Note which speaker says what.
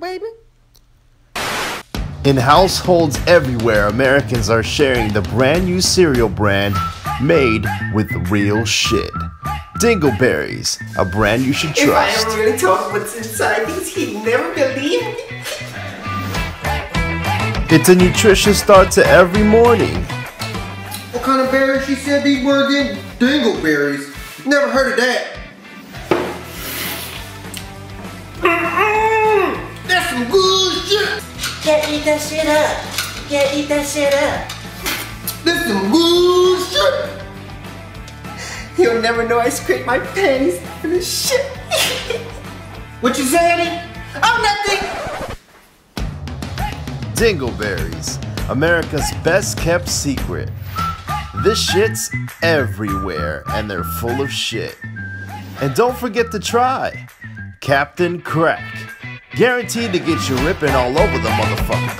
Speaker 1: baby.
Speaker 2: In households everywhere, Americans are sharing the brand new cereal brand made with real shit. Dingo Berries, a brand you should trust.
Speaker 1: If I ever really told him what's inside these, he'd never believe me.
Speaker 2: It's a nutritious start to every morning.
Speaker 3: What kind of berries she said these were again? Dingo berries. Never heard of that. That's some good shit.
Speaker 1: Can't eat that shit up. Can't eat that shit up.
Speaker 3: That's some good shit.
Speaker 1: You'll never know I scraped my panties for this shit.
Speaker 3: What you saying?
Speaker 1: Oh, nothing.
Speaker 2: Dingo Berries, America's best kept secret. This shit's everywhere and they're full of shit. And don't forget to try Captain Crack. Guaranteed to get you ripping all over the motherfucker.